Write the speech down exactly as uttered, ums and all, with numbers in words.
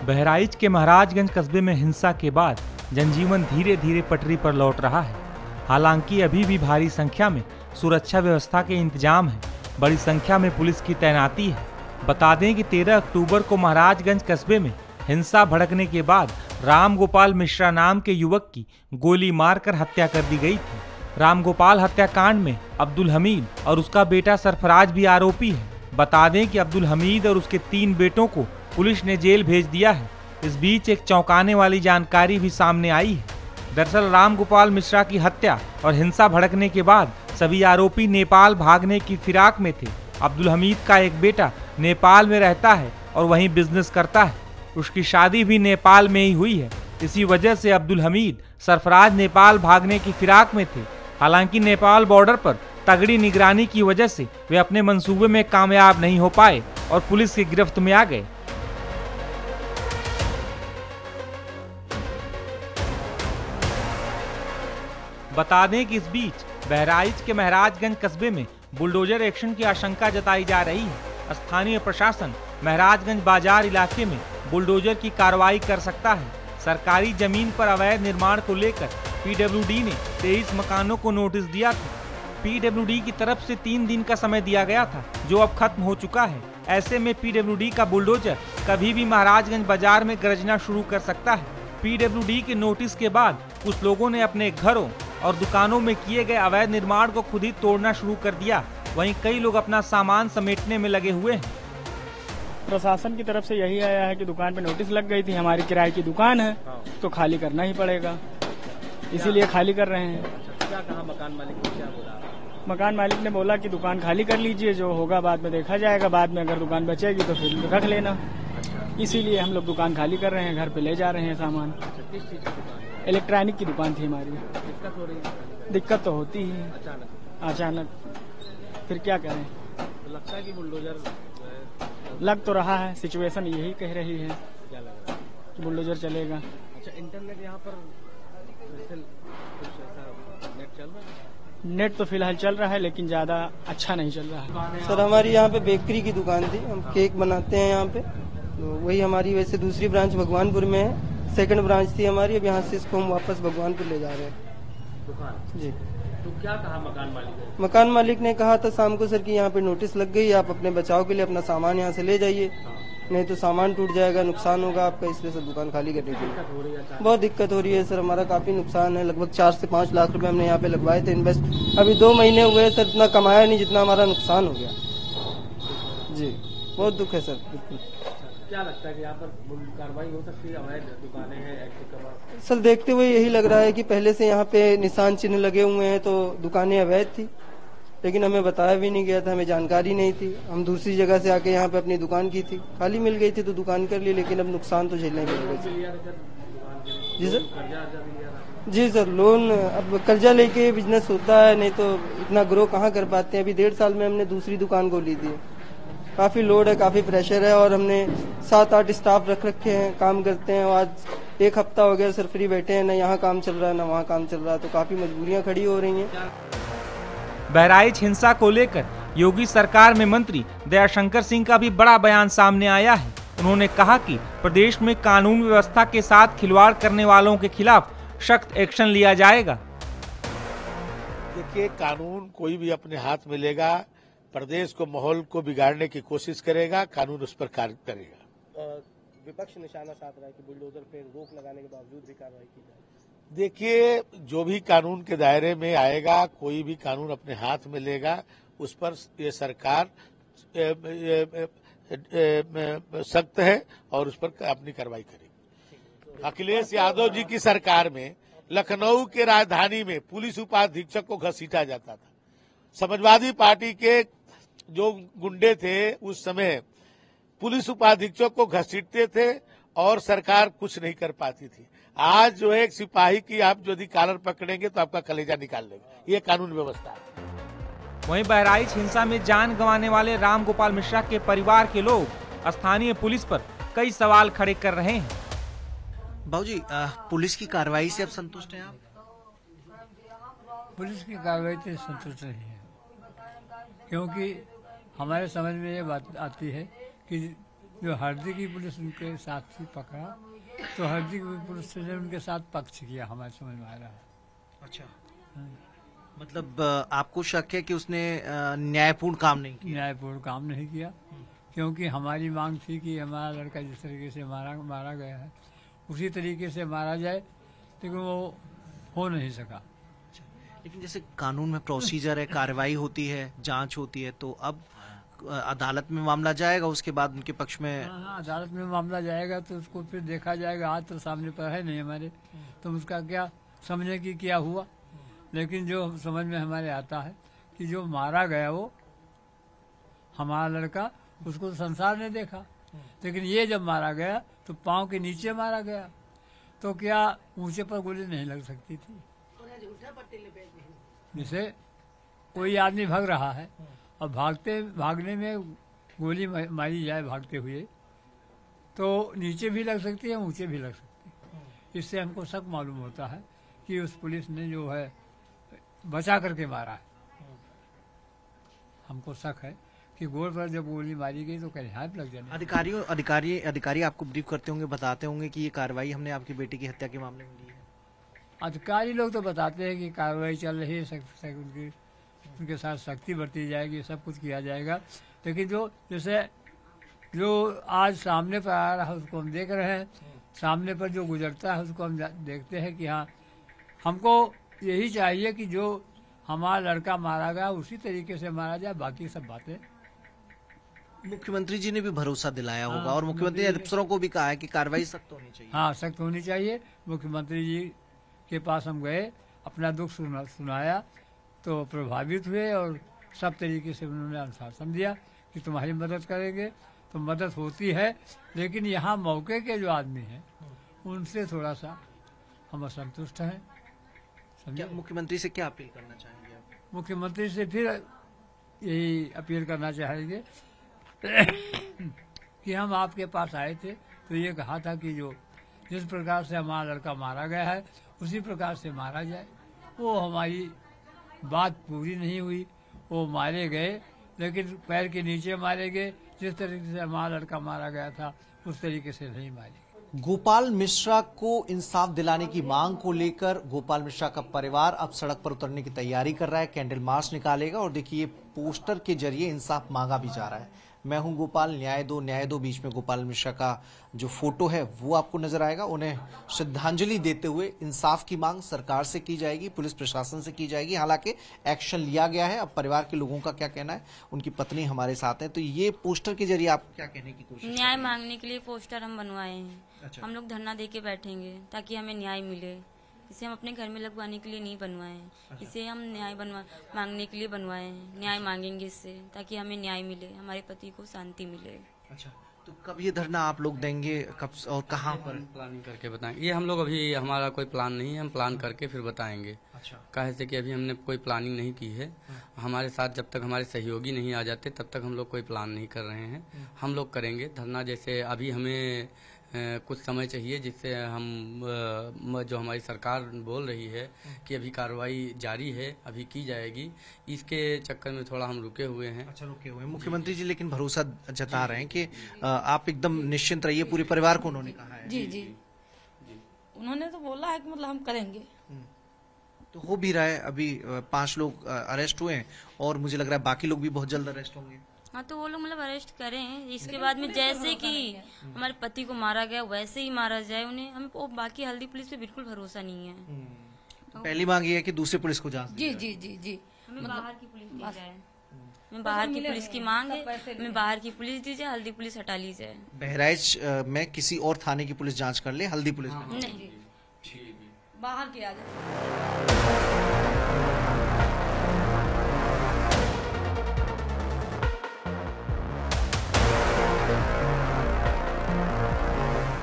बहराइच के महाराजगंज कस्बे में हिंसा के बाद जनजीवन धीरे धीरे पटरी पर लौट रहा है। हालांकि अभी भी भारी संख्या में सुरक्षा व्यवस्था के इंतजाम है, बड़ी संख्या में पुलिस की तैनाती है। बता दें कि तेरह अक्टूबर को महाराजगंज कस्बे में हिंसा भड़कने के बाद राम गोपाल मिश्रा नाम के युवक की गोली मारकर हत्या कर दी गई थी। राम गोपाल हत्याकांड में अब्दुल हमीद और उसका बेटा सरफराज भी आरोपी है। बता दें कि अब्दुल हमीद और उसके तीन बेटों को पुलिस ने जेल भेज दिया है। इस बीच एक चौंकाने वाली जानकारी भी सामने आई है। दरअसल राम गोपाल मिश्रा की हत्या और हिंसा भड़कने के बाद सभी आरोपी नेपाल भागने की फिराक में थे। अब्दुल हमीद का एक बेटा नेपाल में रहता है और वहीं बिजनेस करता है। उसकी शादी भी नेपाल में ही हुई है। इसी वजह से अब्दुल हमीद सरफराज नेपाल भागने की फिराक में थे। हालांकि नेपाल बॉर्डर पर तगड़ी निगरानी की वजह से वे अपने मंसूबे में कामयाब नहीं हो पाए और पुलिस की गिरफ्त में आ गए। बता दें कि इस बीच बहराइच के महाराजगंज कस्बे में बुलडोजर एक्शन की आशंका जताई जा रही है। स्थानीय प्रशासन महाराजगंज बाजार इलाके में बुलडोजर की कार्रवाई कर सकता है। सरकारी जमीन पर अवैध निर्माण को लेकर पीडब्ल्यूडी ने तेईस मकानों को नोटिस दिया था। पीडब्ल्यूडी की तरफ से तीन दिन का समय दिया गया था, जो अब खत्म हो चुका है। ऐसे में पीडब्ल्यूडी का बुलडोजर कभी भी महाराजगंज बाजार में गरजना शुरू कर सकता है। पीडब्ल्यूडी के नोटिस के बाद कुछ लोगों ने अपने घरों और दुकानों में किए गए अवैध निर्माण को खुद ही तोड़ना शुरू कर दिया। वहीं कई लोग अपना सामान समेटने में लगे हुए हैं। प्रशासन की तरफ से यही आया है कि दुकान पे नोटिस लग गई थी, हमारी किराए की दुकान है तो खाली करना ही पड़ेगा, इसीलिए खाली कर रहे हैं। क्या कहा मकान मालिक ने, क्या बोला? मकान मालिक ने बोला कि दुकान खाली कर लीजिए, जो होगा बाद में देखा जाएगा, बाद में अगर दुकान बचेगी तो फिर रख लेना। इसीलिए हम लोग दुकान खाली कर रहे हैं, घर पे ले जा रहे हैं सामान। किस चीज की दुकान? इलेक्ट्रॉनिक की दुकान थी हमारी। दिक्कत हो रही है? दिक्कत तो होती ही है अचानक अचानक, फिर क्या करें। तो लगता है कि बुलडोजर लग तो रहा है, सिचुएशन यही कह रही है क्या लग रहा है कि बुलडोजर चलेगा। अच्छा, इंटरनेट यहाँ पर कुछ ऐसा नेट चल रहा है? नेट तो फिलहाल चल रहा है, लेकिन ज्यादा अच्छा नहीं चल रहा है। सर हमारी यहाँ पे बेकरी की दुकान थी, हम केक बनाते हैं यहाँ पे, तो वही हमारी वैसे दूसरी ब्रांच भगवानपुर में है, सेकंड ब्रांच थी हमारी। अब यहाँ से इसको हम वापस भगवानपुर ले जा रहे हैं दुकान जी। तो क्या कहा मकान मालिक ने? मकान मालिक ने कहा था शाम को सर कि यहाँ पे नोटिस लग गई है, आप अपने बचाव के लिए अपना सामान यहाँ से ले जाइए, नहीं तो सामान टूट जाएगा, नुकसान होगा आपका, इसलिए सर दुकान खाली करने के लिए बहुत दिक्कत हो रही है। सर हमारा काफी नुकसान है, लगभग चार से पाँच लाख रुपए हमने यहाँ पे लगवाए थे इन्वेस्ट। अभी दो महीने हुए सर, इतना कमाया नहीं जितना हमारा नुकसान हो गया जी। बहुत दुख है सर। क्या लगता है कि यहाँ पर कार्रवाई हो सकती है? अवैध दुकानें हैं सर देखते हुए यही लग रहा है कि पहले से यहाँ पे निशान चिन्ह लगे हुए हैं, तो दुकानें अवैध थी, लेकिन हमें बताया भी नहीं गया था, हमें जानकारी नहीं थी। हम दूसरी जगह से आके यहाँ पे अपनी दुकान की थी, खाली मिल गई थी तो दुकान कर ली, लेकिन अब नुकसान तो झेलने की वजह से। जी सर जी सर लोन, अब कर्जा लेके बिजनेस होता है, नहीं तो इतना ग्रो कहाँ कर पाते हैं। अभी डेढ़ साल में हमने दूसरी दुकान खोली थी, काफी लोड है, काफी प्रेशर है, और हमने सात आठ स्टाफ रख रखे हैं, काम करते हैं। आज एक हफ्ता हो गया सर फ्री बैठे हैं, ना यहाँ काम चल रहा है ना वहाँ काम चल रहा है, तो काफी मजबूरियां खड़ी हो रही हैं। बहराइच हिंसा को लेकर योगी सरकार में मंत्री दयाशंकर सिंह का भी बड़ा बयान सामने आया है। उन्होंने कहा कि प्रदेश में कानून व्यवस्था के साथ खिलवाड़ करने वालों के खिलाफ सख्त एक्शन लिया जाएगा। देखिए, कानून कोई भी अपने हाथ में लेगा, प्रदेश को माहौल को बिगाड़ने की कोशिश करेगा, कानून उस पर कार्य करेगा। विपक्ष निशाना साध रहा है कि बुलडोजर पे रोक लगाने के बावजूद भी कार्रवाई की जाए। देखिए, जो भी कानून के दायरे में आएगा, कोई भी कानून अपने हाथ में लेगा, उस पर ये सरकार सख्त है और उस पर अपनी कार्रवाई करेगी। अखिलेश यादव जी की सरकार में लखनऊ के राजधानी में पुलिस उपाधीक्षक को घसीटा जाता था। समाजवादी पार्टी के जो गुंडे थे उस समय पुलिस उपाधीक्षक को घसीटते थे और सरकार कुछ नहीं कर पाती थी। आज जो है एक सिपाही की आप यदि कॉलर पकड़ेंगे तो आपका कलेजा निकाल लेगा। ये कानून व्यवस्था है। वहीं बहराइच हिंसा में जान गंवाने वाले राम गोपाल मिश्रा के परिवार के लोग स्थानीय पुलिस पर कई सवाल खड़े कर रहे हैं। बाबूजी, पुलिस की कार्रवाई से अब संतुष्ट हैं आप? पुलिस की कार्रवाई से संतुष्ट नहीं है, क्योंकि हमारे समझ में ये बात आती है कि जो हरदी की पुलिस उनके साथ थी पकड़ा, तो हरदी की पुलिस ने उनके साथ पक्ष किया, हमारे समझ में आ रहा है। अच्छा, मतलब अ, आपको शक है कि उसने अ, न्यायपूर्ण काम नहीं किया? न्यायपूर्ण काम नहीं किया, क्योंकि हमारी मांग थी कि हमारा लड़का जिस तरीके से मारा मारा गया है उसी तरीके से मारा जाए, लेकिन वो हो नहीं सका। लेकिन जैसे कानून में प्रोसीजर है, कार्रवाई होती है, जांच होती है, तो अब अ, अदालत में मामला जाएगा, उसके बाद उनके पक्ष में हाँ हाँ, अदालत में मामला जाएगा तो उसको फिर देखा जाएगा। आज तो सामने पर है नहीं हमारे, तो उसका क्या समझे कि क्या हुआ, लेकिन जो समझ में हमारे आता है कि जो मारा गया वो हमारा लड़का, उसको तो संसार ने देखा, लेकिन ये जब मारा गया तो पाँव के नीचे मारा गया, तो क्या ऊंचे पर गोली नहीं लग सकती थी? जैसे कोई आदमी भाग रहा है और भागते भागने में गोली मारी जाए भागते हुए, तो नीचे भी लग सकती है, ऊंचे भी लग सकती है। इससे हमको शक मालूम होता है कि उस पुलिस ने जो है बचा करके मारा है। हमको शक है कि गोल पर जब गोली मारी गई तो कहीं हाथ लग जाने। अधिकारियों अधिकारी अधिकारी आपको ब्रीफ करते होंगे, बताते होंगे कि ये कार्रवाई हमने आपकी बेटी की हत्या के मामले में की है? अधिकारी लोग तो बताते हैं कि कार्रवाई चल रही है, सख्त सख्त उनकी उनके साथ सख्ती बरती जाएगी, सब कुछ किया जाएगा, लेकिन जो जैसे जो आज सामने पर आ रहा है उसको हम देख रहे हैं, सामने पर जो गुजरता है उसको हम देखते हैं कि हाँ, हमको यही चाहिए कि जो हमारा लड़का मारा गया उसी तरीके से मारा जाए, बाकी सब बातें। मुख्यमंत्री जी ने भी भरोसा दिलाया होगा और मुख्यमंत्री ने अफसरों को भी कहा है कि कार्रवाई सख्त होनी चाहिए। हाँ, सख्त होनी चाहिए। मुख्यमंत्री जी के पास हम गए, अपना दुख सुना, सुनाया तो प्रभावित हुए और सब तरीके से उन्होंने अनुशासन दिया कि तुम्हारी मदद करेंगे। तो मदद होती है, लेकिन यहाँ मौके के जो आदमी हैं उनसे थोड़ा सा हम असंतुष्ट हैं। समझे? मुख्यमंत्री से क्या अपील करना चाहेंगे आप? मुख्यमंत्री से फिर यही अपील करना चाहेंगे कि हम आपके पास आए थे तो ये कहा था कि जो जिस प्रकार से हमारा लड़का मारा गया है उसी प्रकार से मारा जाए। वो हमारी बात पूरी नहीं हुई, वो मारे गए, लेकिन पैर के नीचे मारे गए। जिस तरीके से हमारा लड़का मारा गया था उस तरीके से नहीं मारे गए। गोपाल मिश्रा को इंसाफ दिलाने की मांग को लेकर गोपाल मिश्रा का परिवार अब सड़क पर उतरने की तैयारी कर रहा है, कैंडल मार्च निकालेगा और देखिए पोस्टर के जरिए इंसाफ मांगा भी जा रहा है। मैं हूं गोपाल, न्याय दो न्याय दो, बीच में गोपाल मिश्रा का जो फोटो है वो आपको नजर आएगा। उन्हें श्रद्धांजलि देते हुए इंसाफ की मांग सरकार से की जाएगी, पुलिस प्रशासन से की जाएगी। हालांकि एक्शन लिया गया है, अब परिवार के लोगों का क्या कहना है, उनकी पत्नी हमारे साथ है, तो ये पोस्टर के जरिए आप क्या कहने की कोशिश? न्याय मांगने के लिए पोस्टर हम बनवाए हैं। अच्छा। हम लोग धरना दे के बैठेंगे ताकि हमें न्याय मिले। इसे हम अपने घर में लगवाने के लिए नहीं बनवाए हैं। अच्छा। इसे हम न्याय बनवा मांगने के लिए बनवाए हैं। न्याय मांगेंगे इससे ताकि हमें न्याय मिले, हमारे पति को शांति मिले। अच्छा, तो कब ये धरना आप लोग देंगे, कब और कहाँ पर? प्लानिंग करके बताएंगे। ये हम लोग अभी, हमारा कोई प्लान नहीं है, हम प्लान करके फिर बताएंगे। अच्छा। कहे से कि अभी हमने कोई प्लानिंग नहीं की है। हमारे साथ जब तक हमारे सहयोगी नहीं आ जाते तब तक हम लोग कोई प्लान नहीं कर रहे हैं। हम लोग करेंगे धरना। जैसे अभी हमें आ, कुछ समय चाहिए जिससे हम आ, जो हमारी सरकार बोल रही है कि अभी कार्रवाई जारी है, अभी की जाएगी, इसके चक्कर में थोड़ा हम रुके हुए हैं। अच्छा, रुके हुए हैं। मुख्यमंत्री जी लेकिन भरोसा जता रहे हैं कि आ, आप एकदम निश्चिंत रहिए, पूरे परिवार को उन्होंने कहा है। जी जी, उन्होंने तो बोला है कि मतलब हम करेंगे। तो हो भी रहा है। अभी पांच लोग अरेस्ट हुए हैं और मुझे लग रहा है बाकी लोग भी बहुत जल्द अरेस्ट होंगे। हाँ, तो वो लोग मतलब अरेस्ट करें, इसके बाद में जैसे कि हमारे पति को मारा गया वैसे ही मारा जाए उन्हें। हमें वो बाकी हल्दी पुलिस पे बिल्कुल भरोसा नहीं है। तो पहली मांग ये है कि दूसरे पुलिस को जांच। जी जी जी जी, हमें बाहर की पुलिस दी जाए। हमें बाहर की पुलिस की मांग है, हमें बाहर की पुलिस दी जाए, हल्दी पुलिस हटा ली जाए। बहराइच में किसी और थाने की पुलिस जांच कर ले, हल्दी पुलिस नहीं, बाहर की आ जाए।